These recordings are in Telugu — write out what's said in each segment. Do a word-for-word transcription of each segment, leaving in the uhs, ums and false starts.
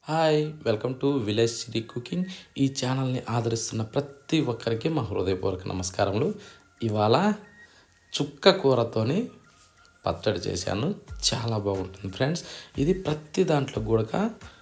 Hi welcome to village city cooking. ఈ ఛానల్ని ఆదరిస్తున్న ప్రతి ఒక్కరికి మా హృదయపూర్వక నమస్కారములు. ఇవాళ చుక్క కూరతోని పచ్చడి చేశాను. చాలా బాగుంటుంది ఫ్రెండ్స్. ఇది ప్రతి దాంట్లో కూడా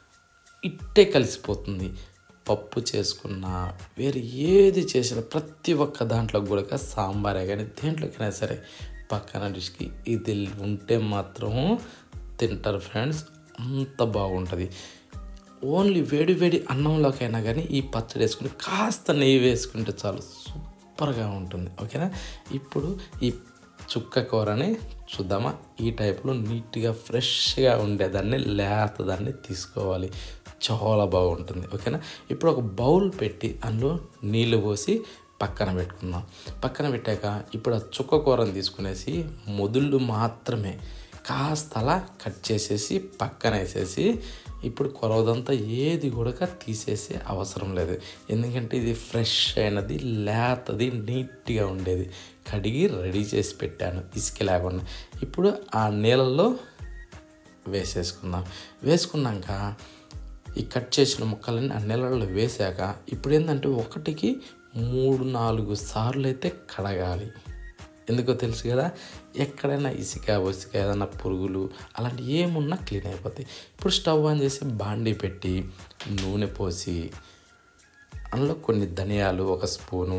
ఇట్టే కలిసిపోతుంది. పప్పు చేసుకున్న వేరే ఏది చేసినా ప్రతి ఒక్క దాంట్లో కూడా సాంబారే కానీ దేంట్లోకైనా సరే పక్కన డిష్కి ఇది ఉంటే మాత్రం తింటారు ఫ్రెండ్స్. అంత బాగుంటుంది. ఓన్లీ వేడి వేడి అన్నంలోకైనా కానీ ఈ పచ్చడి వేసుకుని కాస్త నెయ్యి వేసుకుంటే చాలు సూపర్గా ఉంటుంది. ఓకేనా? ఇప్పుడు ఈ చుక్క కూరని చూద్దామా. ఈ టైప్లో నీట్గా ఫ్రెష్గా ఉండేదాన్ని లేతదాన్ని తీసుకోవాలి. చాలా బాగుంటుంది. ఓకేనా? ఇప్పుడు ఒక బౌల్ పెట్టి అందులో నీళ్ళు పోసి పక్కన పెట్టుకుందాం. పక్కన పెట్టాక ఇప్పుడు ఆ చుక్క కూరని తీసుకునేసి మొదళ్ళు మాత్రమే కాస్త అలా కట్ చేసేసి పక్కన వేసేసి ఇప్పుడు కొరవదంతా ఏది కూడా తీసేసే అవసరం లేదు. ఎందుకంటే ఇది ఫ్రెష్ అయినది, లేతది, నీట్గా ఉండేది. కడిగి రెడీ చేసి పెట్టాను ఇసుక లేకుండా. ఇప్పుడు ఆ నీళ్ళల్లో వేసేసుకుందాం. వేసుకున్నాక ఈ కట్ చేసిన ముక్కలన్నీ ఆ నీళ్ళల్లో వేసాక ఇప్పుడు ఏంటంటే ఒకటికి మూడు నాలుగు సార్లు అయితే కడగాలి. ఎందుకో తెలుసు కదా, ఎక్కడైనా ఇసుక ఉసుక ఏదైనా పురుగులు అలాంటి ఏమున్నా క్లీన్ అయిపోతాయి. ఇప్పుడు స్టవ్ ఆన్ చేసి బాండీ పెట్టి నూనె పోసి అందులో కొన్ని ధనియాలు ఒక స్పూను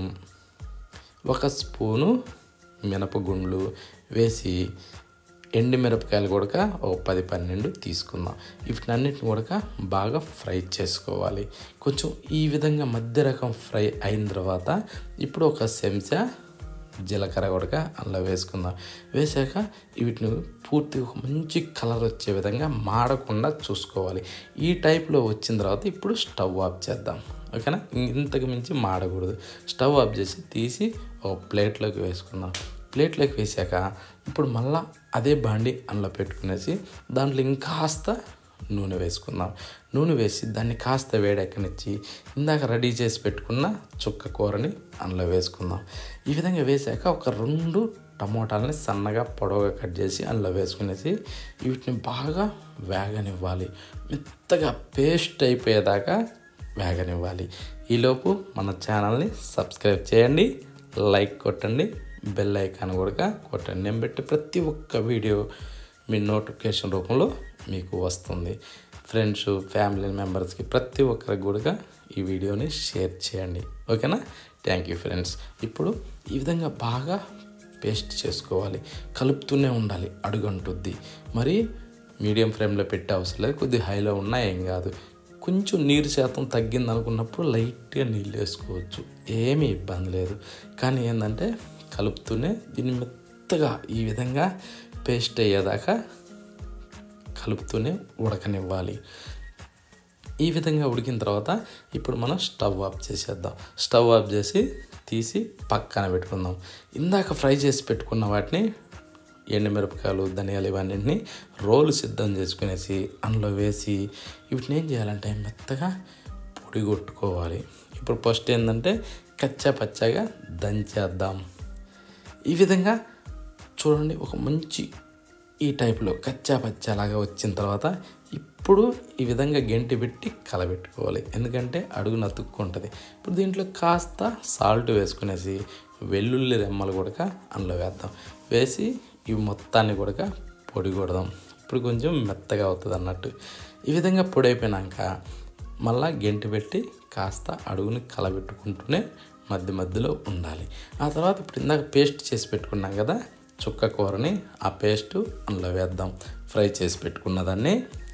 ఒక స్పూను మినపగుండ్లు వేసి ఎండు మిరపకాయలు కూడా ఒక పది పన్నెండు తీసుకుందాం. వీటన్నిటిని కూడా బాగా ఫ్రై చేసుకోవాలి. కొంచెం ఈ విధంగా మధ్య రకం ఫ్రై అయిన తర్వాత ఇప్పుడు ఒక చెంచా జీలకర్ర కూడా అందులో వేసుకుందాం. వేసాక వీటిని పూర్తిగా ఒక మంచి కలర్ వచ్చే విధంగా మాడకుండా చూసుకోవాలి. ఈ టైప్లో వచ్చిన తర్వాత ఇప్పుడు స్టవ్ ఆఫ్ చేద్దాం. ఓకేనా? ఇంతకు మించి మాడకూడదు. స్టవ్ ఆఫ్ చేసి తీసి ఒక ప్లేట్లోకి వేసుకుందాం. ప్లేట్లోకి వేసాక ఇప్పుడు మళ్ళీ అదే బాండి అందులో పెట్టుకునేసి దాంట్లో ఇంకాస్త నూనె వేసుకుందాం. నూనె వేసి దాన్ని కాస్త వేడెక్కనిచ్చి ఇందాక రెడీ చేసి పెట్టుకున్న చుక్క కూరని అందులో వేసుకుందాం. ఈ విధంగా వేసాక ఒక రెండు టమోటాలని సన్నగా పొడవుగా కట్ చేసి అందులో వేసుకునేసి వీటిని బాగా వేగనివ్వాలి. మెత్తగా పేస్ట్ అయిపోయేదాకా వేగనివ్వాలి. ఈలోపు మన ఛానల్ని సబ్స్క్రైబ్ చేయండి, లైక్ కొట్టండి, బెల్ ఐకాన్ కూడా కొట్టండి. నేను పెట్టే ప్రతి ఒక్క వీడియో మీ నోటిఫికేషన్ రూపంలో మీకు వస్తుంది. ఫ్రెండ్స్, ఫ్యామిలీ మెంబర్స్కి ప్రతి ఒక్కరికి కూడా ఈ వీడియోని షేర్ చేయండి. ఓకేనా? Thank you friends. ఇప్పుడు ఈ విధంగా బాగా పేస్ట్ చేసుకోవాలి. కలుపుతూనే ఉండాలి, అడుగంటుద్ది. మరి మీడియం ఫ్లేమ్లో పెట్టే అవసరం లేదు. కొద్దిగా హైలో ఉన్నా ఏం కాదు. కొంచెం నీరు శాతం తగ్గింది అనుకున్నప్పుడు లైట్గా నీళ్ళు వేసుకోవచ్చు, ఏమీ ఇబ్బంది లేదు. కానీ ఏంటంటే కలుపుతూనే దీన్ని మెత్తగా ఈ విధంగా పేస్ట్ అయ్యేదాకా కలుపుతూనే ఉడకనివ్వాలి. ఈ విధంగా ఉడికిన తర్వాత ఇప్పుడు మనం స్టవ్ ఆఫ్ చేసేద్దాం. స్టవ్ ఆఫ్ చేసి తీసి పక్కన పెట్టుకుందాం. ఇందాక ఫ్రై చేసి పెట్టుకున్న వాటిని ఎండుమిరపకాయలు, ధనియాలు ఇవన్నింటినీ రోలు సిద్ధం చేసుకునేసి అందులో వేసి వీటిని ఏం చేయాలంటే మెత్తగా పొడి కొట్టుకోవాలి. ఇప్పుడు ఫస్ట్ ఏంటంటే కచ్చా పచ్చగా దంచేద్దాం. ఈ విధంగా చూడండి, ఒక మంచి ఈ టైప్లో కచ్చా పచ్చాలాగా వచ్చిన తర్వాత ఇప్పుడు ఈ విధంగా గెంటి పెట్టి కలబెట్టుకోవాలి. ఎందుకంటే అడుగు నతుక్కుంటుంది. ఇప్పుడు దీంట్లో కాస్త సాల్ట్ వేసుకునేసి వెల్లుల్లి రెమ్మలు కూడా అందులో వేద్దాం. వేసి ఇవి మొత్తాన్ని కూడా పొడి కొడదాం. ఇప్పుడు కొంచెం మెత్తగా అవుతుంది అన్నట్టు. ఈ విధంగా పొడి అయిపోయినాక మళ్ళీ గెంటి పెట్టి కాస్త అడుగుని కలబెట్టుకుంటూనే మధ్య మధ్యలో ఉండాలి. ఆ తర్వాత ఇప్పుడు ఇందాక పేస్ట్ చేసి పెట్టుకున్నాం కదా చుక్క కూరని, ఆ పేస్ట్ అందులో వేద్దాం. ఫ్రై చేసి పెట్టుకున్నదాన్ని.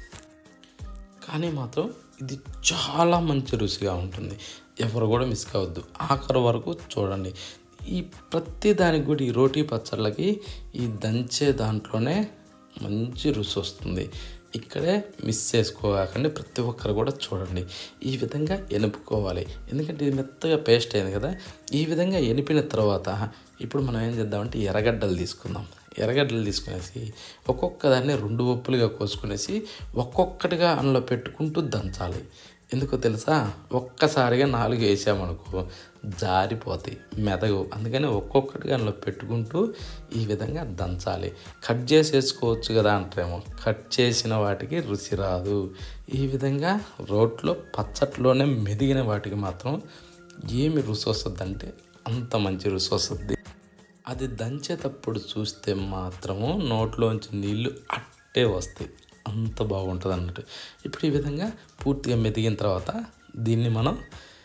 కానీ మాత్రం ఇది చాలా మంచి రుచిగా ఉంటుంది. ఎవరు కూడా మిస్ కావద్దు. ఆఖరి వరకు చూడండి. ఈ ప్రతి దానికి కూడా ఈ రోటీ పచ్చళ్ళకి ఈ దంచే దాంట్లోనే మంచి రుచి వస్తుంది. ఇక్కడే మిస్ చేసుకోకండి. ప్రతి ఒక్కరు కూడా చూడండి. ఈ విధంగా ఎనుపుకోవాలి. ఎందుకంటే ఇది మెత్తగా పేస్ట్ అయింది కదా. ఈ విధంగా ఎనిపిన తర్వాత ఇప్పుడు మనం ఏం చేద్దామంటే ఎర్రగడ్డలు తీసుకుందాం. ఎర్రగడ్డలు తీసుకునేసి ఒక్కొక్క దాన్ని రెండు ఒప్పులుగా కోసుకునేసి ఒక్కొక్కటిగా అందులో పెట్టుకుంటూ దంచాలి. ఎందుకో తెలుసా, ఒక్కసారిగా నాలుగు వేసామనుకో జారిపోతాయి, మెదగవు. అందుకని ఒక్కొక్కటిగా అందులో పెట్టుకుంటూ ఈ విధంగా దంచాలి. కట్ చేసి వేసుకోవచ్చు కదా అంటారేమో, కట్ చేసిన వాటికి రుచి రాదు. ఈ విధంగా రోట్లో పచ్చట్లోనే మెదిగిన వాటికి మాత్రం ఏమి రుచి వస్తుందంటే అంత మంచి రుచి వస్తుంది. అది దంచేటప్పుడు చూస్తే మాత్రము నోట్లోంచి నీళ్ళు అట్టే వస్తాయి, అంత బాగుంటుంది అన్నట్టు. ఇప్పుడు ఈ విధంగా పూర్తిగా మెదిగిన తర్వాత దీన్ని మనం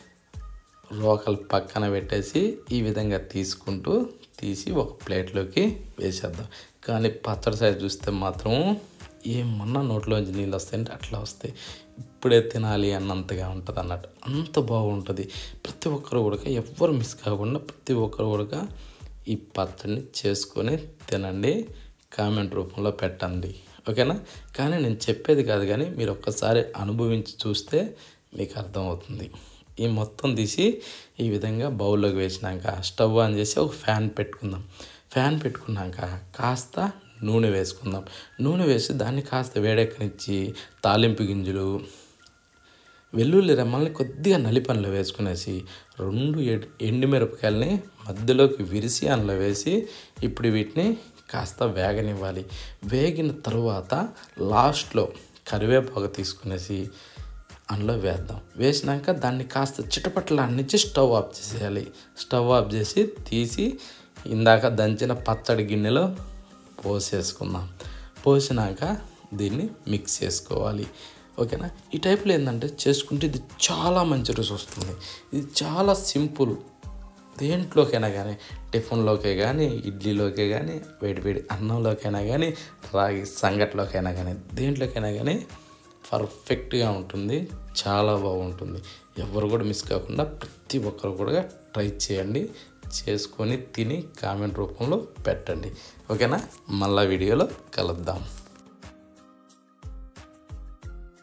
రోకలు పక్కన పెట్టేసి ఈ విధంగా తీసుకుంటూ తీసి ఒక ప్లేట్లోకి వేసేద్దాం. కానీ పచ్చడి సైజ్ చూస్తే మాత్రం ఏమన్నా నోట్లోంచి నీళ్ళు వస్తాయంటే అట్లా వస్తాయి. ఇప్పుడే తినాలి అన్నంతగా ఉంటుంది అన్నట్టు, అంత బాగుంటుంది. ప్రతి ఒక్కరు కూడా ఎవ్వరు మిస్ కాకుండా ప్రతి ఒక్కరు కూడా ఈ పచ్చడిని చేసుకొని తినండి, కామెంట్ రూపంలో పెట్టండి, ఓకేనా. కానీ నేను చెప్పేది కాదు, కానీ మీరు ఒక్కసారి అనుభవించి చూస్తే మీకు అర్థమవుతుంది. ఈ మొత్తం తీసి ఈ విధంగా బౌల్లోకి వేసినాక స్టవ్ ఆన్ చేసి ఒక ఫ్యాన్ పెట్టుకుందాం. ఫ్యాన్ పెట్టుకున్నాక కాస్త నూనె వేసుకుందాం. నూనె వేసి దాన్ని కాస్త వేడెక్కనిచ్చి తాలింపు గింజలు, వెల్లుల్లి రెమ్మల్ని కొద్దిగా నలిపనిలో వేసుకునేసి రెండు ఎండుమిరపకాయలని మధ్యలోకి విరిసి అందులో వేసి ఇప్పుడు వీటిని కాస్త వేగనివ్వాలి. వేగిన తరువాత లాస్ట్లో కరివేపాకు తీసుకునేసి అందులో వేద్దాం. వేసినాక దాన్ని కాస్త చిటపట్లాడించి స్టవ్ ఆఫ్ చేసేయాలి. స్టవ్ ఆఫ్ చేసి తీసి ఇందాక దంచిన పచ్చడి గిన్నెలో పోసేసుకుందాం. పోసినాక దీన్ని మిక్స్ చేసుకోవాలి, ఓకేనా. ఈ టైప్లో ఏంటంటే చేసుకుంటే ఇది చాలా మంచి రుచి వస్తుంది. ఇది చాలా సింపుల్. దేంట్లోకైనా కానీ, టిఫిన్లోకే కానీ, ఇడ్లీలోకే కానీ, వేడి వేడి అన్నంలోకైనా కానీ, రాగి సంగట్లోకైనా కానీ, దేంట్లోకైనా కానీ పర్ఫెక్ట్గా ఉంటుంది, చాలా బాగుంటుంది. ఎవరు కూడా మిస్ కాకుండా ప్రతి ఒక్కరు కూడా ట్రై చేయండి, చేసుకొని తిని కామెంట్ రూపంలో పెట్టండి, ఓకేనా. మళ్ళా వీడియోలో కలుద్దాం.